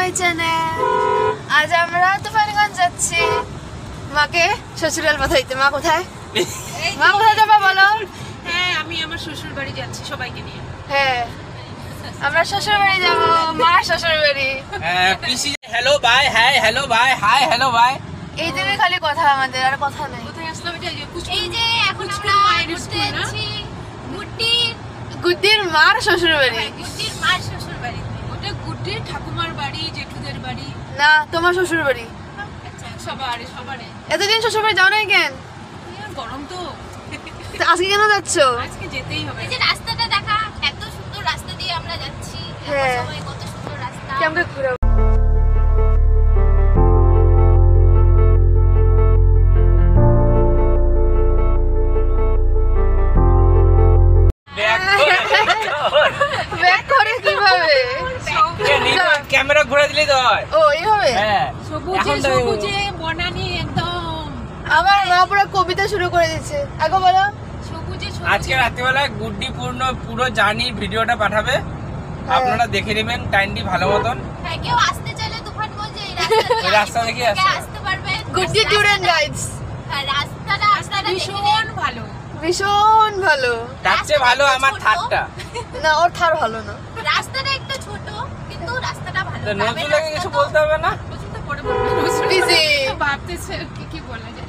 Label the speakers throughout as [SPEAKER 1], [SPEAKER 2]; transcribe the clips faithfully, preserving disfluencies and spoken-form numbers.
[SPEAKER 1] My channel. আজ আমরা তুফানগঞ্জ যাচ্ছি মাকে শ্বশুরাল পাঠাইতে। মা কোথায়? মা কোথায় যাবে বলো?
[SPEAKER 2] হ্যাঁ, আমি আমার শ্বশুর বাড়ি যাচ্ছি সবাইকে নিয়ে।
[SPEAKER 1] হ্যাঁ, আমরা শ্বশুর বাড়ি যাব, মার শ্বশুর বাড়ি।
[SPEAKER 3] হ্যাঁ, পিসি hello bye, hi hello bye, hi hello bye.
[SPEAKER 1] এই দিনে খালি কথা, আমাদের আর কথা নেই।
[SPEAKER 2] কোথায় আসলাম এটা?
[SPEAKER 4] এই যে এখন আমরা ঘুরতে যাচ্ছি গুড্ডির
[SPEAKER 1] গুড্ডির মার শ্বশুর বাড়ি।
[SPEAKER 4] গুড্ডির মার শ্বশুর বাড়ি।
[SPEAKER 2] ওটা গুড্ডির ঠাকুমার বাড়ি, জেঠুদের বাড়ি।
[SPEAKER 1] না, তোমার শ্বশুর বাড়ি।
[SPEAKER 4] আচ্ছা,
[SPEAKER 2] সবারে সবারে
[SPEAKER 1] এতদিন শ্বশুর বাড়ি যাও নাই কেন?
[SPEAKER 2] গরম তো,
[SPEAKER 1] তো আজকে কেন যাচ্ছ?
[SPEAKER 2] আজকে যেতেই হবে।
[SPEAKER 4] এই যে রাস্তাটা দেখা, এত সুন্দর রাস্তা দিয়ে আমরা যাচ্ছি।
[SPEAKER 1] হ্যাঁ।
[SPEAKER 4] সবাই কত সুন্দর রাস্তা।
[SPEAKER 1] কেমন ঘুরাবো? ব্যাক করে কিভাবে?
[SPEAKER 3] ক্যামেরা ঘুরে দিলেই তো হয়।
[SPEAKER 1] ও এইভাবে?
[SPEAKER 3] হ্যাঁ,
[SPEAKER 2] সবুজে
[SPEAKER 3] এখন তো
[SPEAKER 2] সবুজে বনানি একদম।
[SPEAKER 1] আমার মা পুরো কবিতা শুরু করে দিচ্ছে। আগে বলো।
[SPEAKER 2] সবুজে
[SPEAKER 3] আজকে রাত্রিবেলা গুড্ডি পূর্ণ পুরো জার্নির ভিডিওটা পাঠাবে, আপনারা দেখে নেবেন টাইমটি ভালো মতন।
[SPEAKER 4] হ্যাঁ, কেউ আসতে চাইলে তুফানগঞ্জে এই রাস্তা দিয়ে
[SPEAKER 3] রাস্তা দেখে আসতে
[SPEAKER 4] আসতে পারবে।
[SPEAKER 1] Guddi tour and guides.
[SPEAKER 4] হ্যাঁ, রাস্তাটা রাস্তাটা
[SPEAKER 2] ভীষণ ভালো।
[SPEAKER 1] ভীষণ ভালো।
[SPEAKER 3] তার চেয়ে ভালো আমার থারটা।
[SPEAKER 1] না, ওর থার ভালো না।
[SPEAKER 4] রাস্তাটা একটু ছোট কিন্তু রাস্তাটা ভালো।
[SPEAKER 3] তো নজরুলকে কিছু বলতে হবে না?
[SPEAKER 2] প্রচন্ড বড় বড়
[SPEAKER 1] Busy।
[SPEAKER 2] ভাবতেছে কি কি বলা যায়।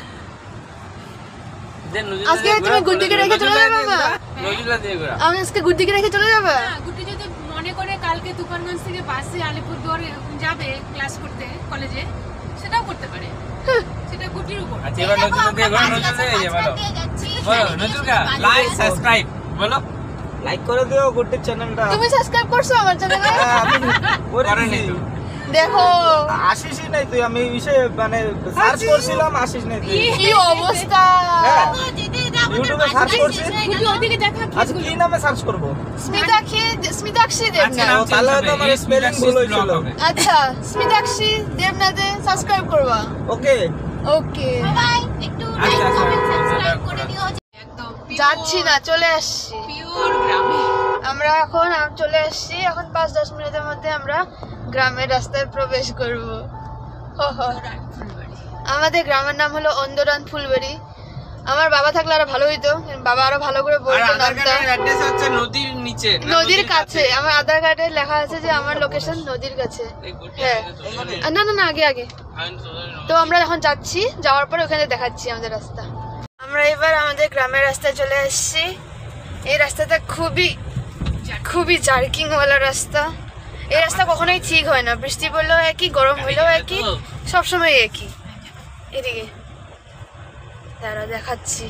[SPEAKER 3] যে নজরুল
[SPEAKER 1] আজকে তুমি গুড্ডিকে রেখে চলে যাবে মা?
[SPEAKER 3] নজরুল দিয়ে ঘোরা।
[SPEAKER 1] আমি আজকে গুড্ডিকে রেখে চলে যাবে?
[SPEAKER 2] হ্যাঁ, গুড্ডি যদি মনে করে কালকে তুফানগঞ্জ থেকে বাসে আলিপুরদুয়ার যাবে ক্লাস করতে কলেজে, সেটাও করতে পারে। সেটা গুড্ডির উপর।
[SPEAKER 3] আচ্ছা, এবার নজরুল দিয়ে ঘোরা। নজরুল দিয়ে বলো, বলো নজরুলকা লাইক সাবস্ক্রাইব বলো।
[SPEAKER 5] লাইক করে দিও গুড্ডির চ্যানেলটা।
[SPEAKER 1] তুমি সাবস্ক্রাইব করছো আমার চ্যানেলে?
[SPEAKER 5] আমি করে
[SPEAKER 3] করেনি
[SPEAKER 5] দিছি।
[SPEAKER 3] তো।
[SPEAKER 1] দেখো
[SPEAKER 5] আসিসই নাই তুই। আমি ইসে মানে সার্চ করছিলাম, আসিস নাই তুই।
[SPEAKER 1] কি অবস্থা।
[SPEAKER 5] হ্যাঁ,
[SPEAKER 4] যেতে
[SPEAKER 5] ইউটিউবে সার্চ করছি।
[SPEAKER 2] গুড্ডি ওদিকে দেখা কি
[SPEAKER 5] আচ্ছা, কি নামে সার্চ করব?
[SPEAKER 1] স্মিতাক্ষী স্মিতাক্ষী
[SPEAKER 3] আজকে
[SPEAKER 1] দেবনাথ।
[SPEAKER 3] নাম
[SPEAKER 5] ও, তাহলে
[SPEAKER 3] চেঞ্জ
[SPEAKER 5] হয়তো
[SPEAKER 3] হবে,
[SPEAKER 5] আমার
[SPEAKER 3] এই
[SPEAKER 5] spelling
[SPEAKER 3] স্মিতাক্ষী
[SPEAKER 5] ভুল হয়েছিল।
[SPEAKER 3] ব্লগ হবে।
[SPEAKER 1] আচ্ছা, স্মিতাক্ষী দেবনাথে সাবস্ক্রাইব করবা।
[SPEAKER 5] ওকে,
[SPEAKER 1] ওকে,
[SPEAKER 4] সবাই একটু লাইক
[SPEAKER 3] আচ্ছা, আচ্ছা,
[SPEAKER 4] কমেন্ট
[SPEAKER 3] আচ্ছা,
[SPEAKER 4] সাবস্ক্রাইব
[SPEAKER 3] আচ্ছা,
[SPEAKER 4] করে দিও।
[SPEAKER 2] একদম
[SPEAKER 1] যাচ্ছি না, চলে আসছি।
[SPEAKER 2] পিওর গ্রামে।
[SPEAKER 1] আমরা এখন আম চলে আসছি। এখন পাঁচ দশ মিনিটের মধ্যে আমরা গ্রামের রাস্তায় প্রবেশ করব। হো হো। আমাদের গ্রামের নাম হলো অন্দরান ফুলবাড়ি। আমার বাবা থাকলে আরো ভালো হইতো, বাবা আরো ভালো করে
[SPEAKER 3] আর
[SPEAKER 1] বলতো
[SPEAKER 3] আধার
[SPEAKER 1] নামটা।
[SPEAKER 3] কার্ডের অ্যাড্রেস হচ্ছে নদীর নিচে, না
[SPEAKER 1] নদীর কাছে। আমার আধার কার্ডে লেখা আছে যে আমার লোকেশন নদীর কাছে।
[SPEAKER 3] এই গুড্ডি
[SPEAKER 1] হ্যাঁ।
[SPEAKER 3] এখানে
[SPEAKER 1] আ, না না না, আগে আগে। তো আমরা এখন যাচ্ছি, যাওয়ার পরে ওখানে দেখাচ্ছি আমাদের রাস্তা। আমরা এবার আমাদের গ্রামের রাস্তায় চলে আসছি। এই রাস্তাটা খুবই খুবই জার্কিং ওয়ালা রাস্তা। এই রাস্তা কখনোই ঠিক হয় না, বৃষ্টি পড়লেও একই, গরম হইলেও একই, সবসময় একই। এদিকে দাঁড়া দেখাচ্ছি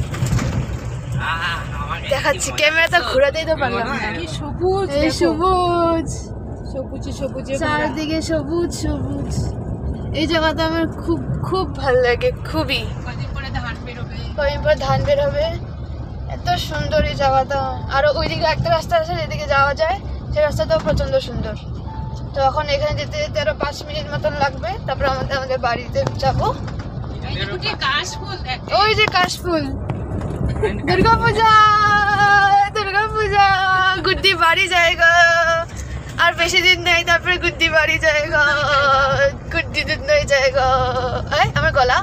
[SPEAKER 1] দেখাচ্ছি ক্যামেরাটা ঘোরাতেই তো পারলাম না।
[SPEAKER 2] কি সবুজ,
[SPEAKER 1] এই
[SPEAKER 2] দেখো।
[SPEAKER 1] সবুজ,
[SPEAKER 2] সবুজে সবুজে ভরা।
[SPEAKER 1] চারদিকে সবুজ সবুজ। এই জায়গাটা আমার খুব খুব ভালো লাগে, খুবই।
[SPEAKER 2] কদিন পরে ধান বেরোবে।
[SPEAKER 1] কদিন পর ধান বের হবে। এত সুন্দর এই জায়গাটা। আর ওইদিকে একটা রাস্তা আছে, যেদিকে যাওয়া যায়, সেই রাস্তাটাও প্রচন্ড সুন্দর। তো এখন এখানে যেতে যেতে আরো পাঁচ মিনিট মতন লাগবে, তারপর আমাদের আমাদের বাড়িতে যাবো।
[SPEAKER 2] এই যে গুড্ডি কাশফুল দেখ।
[SPEAKER 1] ওই যে কাশফুল। দুর্গা পূজা, দুর্গা পূজা। গুড্ডি বাড়ি যায়গা, আর বেশি দিন নেই, তারপরে গুড্ডি বাড়ি যায়গা, গুড্ডি দুধ নই যায়গা। এই, আমার গলা।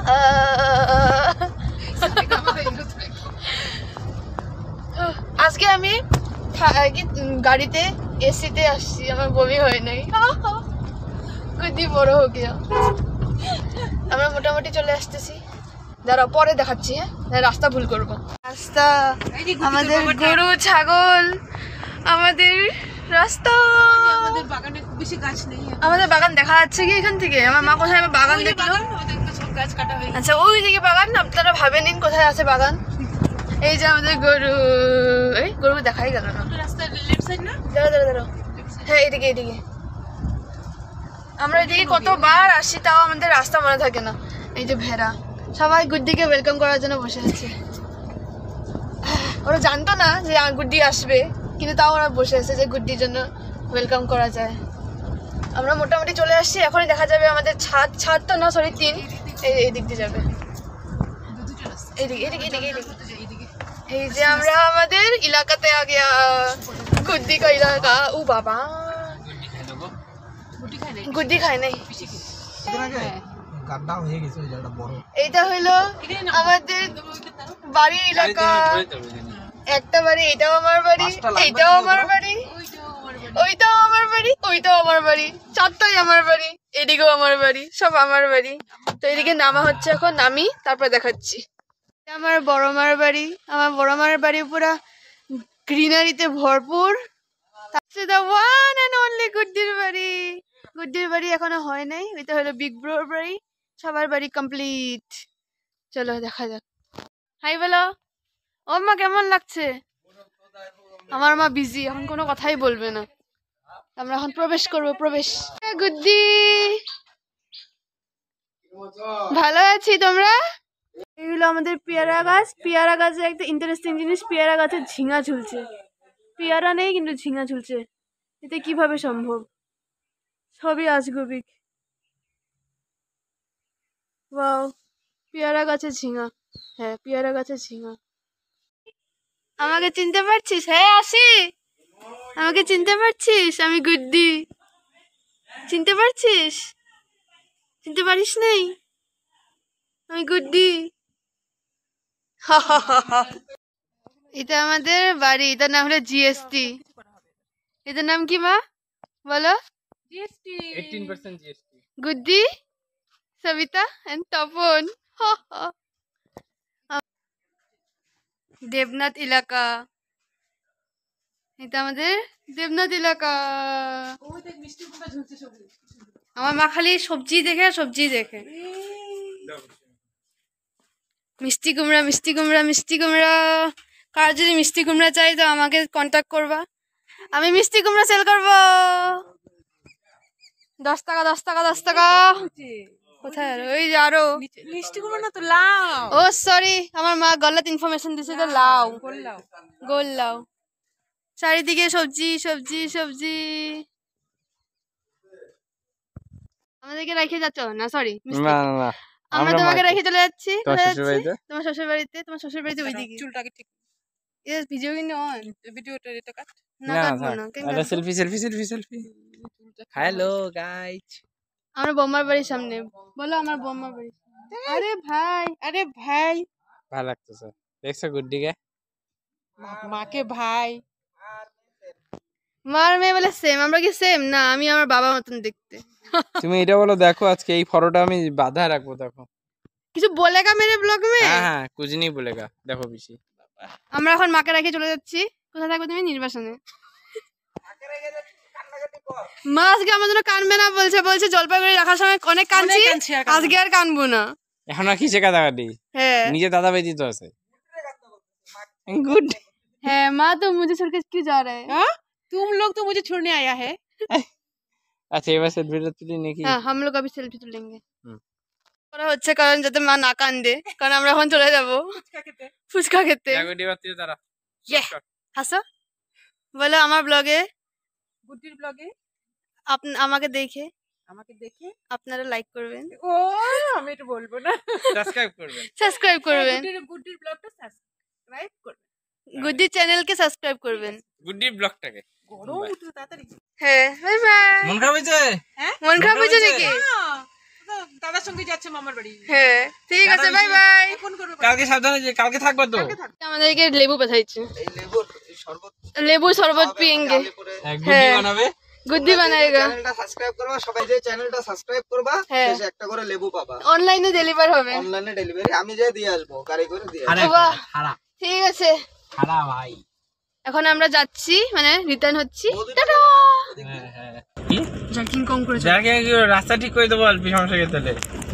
[SPEAKER 1] আজকে আমি থা- কি, উম, গাড়িতে এসিতে আসছি, আমার বমি হয় নাই। গুড্ডি বড় হো গিয়া। আমরা মোটামুটি চলে আসতেছি। দাঁড়াও, পরে দেখাচ্ছি। হ্যাঁ, রাস্তা ভুল করবো। রাস্তা,
[SPEAKER 2] এই যে গুড্ডি
[SPEAKER 1] আমাদের
[SPEAKER 2] বাবাটা।
[SPEAKER 1] গরু ছাগল, আমাদের রাস্তা।
[SPEAKER 2] আমাদের বাগানে খুব বেশি গাছ নেই।
[SPEAKER 1] আমাদের বাগান দেখা যাচ্ছে কি এখান থেকে? আমার মা কোথায় আমার বাগান
[SPEAKER 2] ওই যে
[SPEAKER 1] দেখলো?
[SPEAKER 2] বাগান, ওদের সব গাছ কাটা হয়ে গেছে।
[SPEAKER 1] আচ্ছা, ওই দিকে বাগান। আপনারা ভাবে নিন কোথায় আছে বাগান। এই যে আমাদের গরু। এই গরু দেখাই গেল না।
[SPEAKER 2] ওটা রাস্তার লেফট সাইড না?
[SPEAKER 1] দাঁড়া দাঁড়া দাঁড়া। হ্যাঁ, এদিকে এদিকে। আমরা এদিকে কতবার আসি, তাও আমাদের রাস্তা মনে থাকে না। এই যে ভেড়া, সবাই গুড্ডিকে ওয়েলকাম করার জন্য বসে আছে। ওরা জানতো না যে গুড্ডি আসবে, কিন্তু তাও ওরা বসে আছে যে গুড্ডির জন্য ওয়েলকাম করা যায়। আমরা মোটামুটি চলে আসছি। এখনই দেখা যাবে আমাদের ছাদ। ছাদ তো না, সরি, তিন। এই এই দিক দিয়ে যাবে।
[SPEAKER 2] দুটো রাস্তা।
[SPEAKER 1] এদিকে এদিকে এদিকে এদিকে।
[SPEAKER 2] এইদিকে।
[SPEAKER 1] এই যে আমরা আমাদের এলাকাতে আ গিয়া, গুড্ডি কা এলাকা। ও বাবা,
[SPEAKER 3] গুড্ডি খেয়ে নেবো।
[SPEAKER 2] গুড্ডি খায় নাই
[SPEAKER 1] গুড্ডি খায় নাই।
[SPEAKER 5] এদিন আগে গাড্ডা হয়ে গেছে ওই জায়গাটা বড়।
[SPEAKER 1] এইটা হইলো আমাদের বাড়ির এলাকা। একটা বাড়ি, এটাও আমার বাড়ি, এইটাও আমার বাড়ি, ওইটাও আমার বাড়ি, ওইটাও আমার বাড়ি, চারটাই আমার বাড়ি, এদিকেও আমার বাড়ি, সব আমার বাড়ি। তো এদিকে নামা হচ্ছে, এখন নামি তারপর দেখাচ্ছি। এটা আমার বড় মার বাড়ি। আমার বড় মার বাড়ি পুরা গ্রিনারিতে ভরপুর। তারপরে দা ওয়ান এন্ড অনলি গুড্ডির বাড়ি। গুড্ডির বাড়ি এখনো হয় নাই, ওইটা হলো বিগ ব্রোর বাড়ি। সবার বাড়ি কমপ্লিট। চলো দেখা যাক। হাই বলো। ও মা, কেমন লাগছে? আমার মা বিজি, এখন কোনো কথাই বলবে না। আমরা এখন প্রবেশ করবো, প্রবেশ। গুড্ডি, ভালো আছি, তোমরা? এগুলো আমাদের পেয়ারা গাছ। পেয়ারা গাছে একটা ইন্টারেস্টিং জিনিস, পেয়ারা গাছে ঝিঙা ঝুলছে। পেয়ারা নেই কিন্তু ঝিঙা ঝুলছে, এতে কিভাবে সম্ভব? সবই আজগুবিক। ওয়াও, পেয়ারা গাছে ঝিঙা। হ্যাঁ, পেয়ারা গাছে ঝিঙা। আমাকে চিনতে পারছিস? হ্যাঁ, আসি। আমাকে চিনতে পারছিস? আমি গুড্ডি। চিনতে পারছিস? চিনতে পারিস নাই? আমি গুড্ডি। এটা আমাদের বাড়ি। এটার নাম হলো জিএসটি। এটার নাম কি মা বলো?
[SPEAKER 2] GST
[SPEAKER 3] eighteen percent GST.
[SPEAKER 1] Guddi, Sabita and Tapan. Debnath এলাকা। এটা আমাদের দেবনাথ এলাকা।
[SPEAKER 2] ওই দেখ মিষ্টি কুমড়া ঝুলছে সবজি।
[SPEAKER 1] আমার মা খালি সবজি দেখে, সবজি দেখে। মিষ্টি কুমড়া, মিষ্টি কুমড়া, মিষ্টি কুমড়া। কার যদি মিষ্টি কুমড়া চাই তো আমাকে কন্ট্যাক্ট করবা, আমি মিষ্টি কুমড়া সেল করবো। দশ টাকা, দশ টাকা, দশ টাকা। কোথায়? ওই যে আরো
[SPEAKER 2] মিষ্টি কুমড়া না তো লাউ।
[SPEAKER 1] ও সরি, আমার মা গলত ইনফরমেশন দিছে, তো লাউ,
[SPEAKER 2] গোল্লাও।
[SPEAKER 1] গোল লাউ। চারিদিকে সবজি, সবজি, সবজি। আমাদেরকে রেখে যাচ্ছ না? সরি,
[SPEAKER 3] না না না,
[SPEAKER 1] আমরা তোমাকে রেখে চলে যাচ্ছি।
[SPEAKER 3] তোমার
[SPEAKER 1] কোথায়
[SPEAKER 3] শ্বশুর
[SPEAKER 1] যাচ্ছি?
[SPEAKER 3] বাড়িতে।
[SPEAKER 1] তোমার শ্বশুর বাড়িতে। তোমার শ্বশুর বাড়িতে ওইদিকে।
[SPEAKER 2] চুলটাকে ঠিক
[SPEAKER 1] এর ভিডিও কিন্তু অন।
[SPEAKER 2] ভিডিওটা এটা কাট।
[SPEAKER 1] না
[SPEAKER 3] না
[SPEAKER 1] কাটবো
[SPEAKER 3] থাক।
[SPEAKER 1] না, কেন
[SPEAKER 3] একটা
[SPEAKER 1] কাটবো?
[SPEAKER 3] Selfie selfie selfie selfie. Hello guys,
[SPEAKER 1] আমার বৌমার বাড়ির সামনে। বলো আমার বৌমার বাড়ি। আরে ভাই,
[SPEAKER 2] আরে ভাই,
[SPEAKER 3] ভালো লাগতেছে। দেখছো গুড্ডিকে?
[SPEAKER 2] মাকে ভাই।
[SPEAKER 1] মার মেয়ে বলে সেম। আমরা কি সেম? না, আমি আমার বাবা মতন দেখতে।
[SPEAKER 3] তুমি এটা বলো, দেখো আজকে এই ফটোটা আমি বাঁধা রাখবো, দেখো।
[SPEAKER 1] কিছু বলেগা মেরে ব্লগ মে?
[SPEAKER 3] হ্যাঁ হ্যাঁ, কুछ नहीं बोलेगा, দেখো বেশি।
[SPEAKER 1] আমরা এখন মাকে রেখে চলে যাচ্ছি। কোথায় থাকবে তুমি? নির্বাসনে। মা আজকে আমার জন্য কানবে না বলছে। বলছে জলপাইগুড়ি রাখার সময় অনেক কানছি,
[SPEAKER 2] কাঁদছি, আর কাঁদবো না।
[SPEAKER 1] আজকে আর কানবো না।
[SPEAKER 3] এখন আর কিসে কাটাকাটি?
[SPEAKER 1] হ্যাঁ
[SPEAKER 3] নিজে দাদা বেদি তো আছে। गुड।
[SPEAKER 1] হ্যাঁ, মা তো মুझे छोड़ के क्यों जा रहे हैं?
[SPEAKER 2] हाँ? तुम लोग तो मुझे छोड़ने आया है।
[SPEAKER 3] আচ্ছা, এবার সেলফিটা তুলি নাকি?
[SPEAKER 1] হ্যাঁ, हम लोग अभी सेल्फी তুলেंगे।
[SPEAKER 3] হুম।
[SPEAKER 1] করা হচ্ছে কারণ যাতে মা না কান্দে, কারণ আমরা এখন চলে যাব ফুচকা খেতে।
[SPEAKER 3] দেখো দিবা তুই তারা।
[SPEAKER 1] ইয়ে, হাসো। বলো আমার ব্লগে
[SPEAKER 2] গুড্ডির ব্লগে
[SPEAKER 1] আমাকে দেখে
[SPEAKER 2] আমাকে দেখে
[SPEAKER 1] আপনারা লাইক করবেন,
[SPEAKER 2] ও আমি এটা বলবো না।
[SPEAKER 3] সাবস্ক্রাইব করবেন।
[SPEAKER 1] সাবস্ক্রাইব করবেন,
[SPEAKER 2] গুড্ডির গুড্ডির ব্লগটা সাবস্ক্রাইব করবেন।
[SPEAKER 1] গুড্ডি চ্যানেলকে সাবস্ক্রাইব করবেন।
[SPEAKER 3] গুড্ডি ব্লগটাকে।
[SPEAKER 2] গরম উঠছে তাড়াতাড়ি।
[SPEAKER 1] হ্যাঁ, বাই বাই।
[SPEAKER 3] মন খারাপ হয়েছে?
[SPEAKER 1] মন খারাপ হয়েছে নাকি?
[SPEAKER 2] হ্যাঁ, তো দাদার সঙ্গে যাচ্ছে মামার বাড়ি।
[SPEAKER 1] হ্যাঁ, ঠিক আছে, বাই বাই।
[SPEAKER 2] ফোন করবে।
[SPEAKER 3] কালকে সাবধানে যে, কালকে থাকবো তো।
[SPEAKER 1] আমাদেরকে লেবু পাঠাইছে,
[SPEAKER 5] এই লেবুর এই শরবত
[SPEAKER 1] লেবু শরবত পিয়েंगे।
[SPEAKER 5] গালে করে
[SPEAKER 3] এক গুড্ডি বানাবে।
[SPEAKER 1] গুড্ডি বানাएगा।
[SPEAKER 5] চ্যানেলটা সাবস্ক্রাইব করবা, সবাই যে চ্যানেলটা সাবস্ক্রাইব করবা,
[SPEAKER 1] হ্যাঁ।
[SPEAKER 5] শেষে একটা করে লেবু পাবা।
[SPEAKER 1] অনলাইনে ডেলিভার হবে।
[SPEAKER 5] অনলাইনে ডেলিভারি আমি যে দিয়ে আসবো, গাড়ি করে দিয়ে আসবো।
[SPEAKER 3] আরে
[SPEAKER 1] বাহ।
[SPEAKER 3] খারাপ
[SPEAKER 1] ঠিক আছে,
[SPEAKER 3] খারাপ ভাই।
[SPEAKER 1] এখন আমরা যাচ্ছি, মানে রিটার্ন হচ্ছি। টাটা।
[SPEAKER 3] হ্যাঁ হ্যাঁ। কি?
[SPEAKER 1] জার্কিং কম করেছে।
[SPEAKER 3] যাকে রাস্তা ঠিক করে দেবো অল্প সমস্যা তাহলে।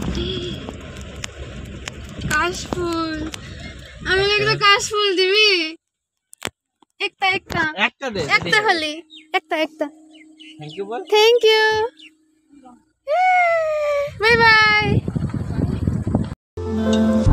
[SPEAKER 1] কাশফুল, আমি একটা কাশফুল দিবি? একটা একটা
[SPEAKER 3] একটা দে।
[SPEAKER 1] একটা খালি একটা একটা।
[SPEAKER 3] থ্যাংক ইউ বল।
[SPEAKER 1] Thank you, bye by.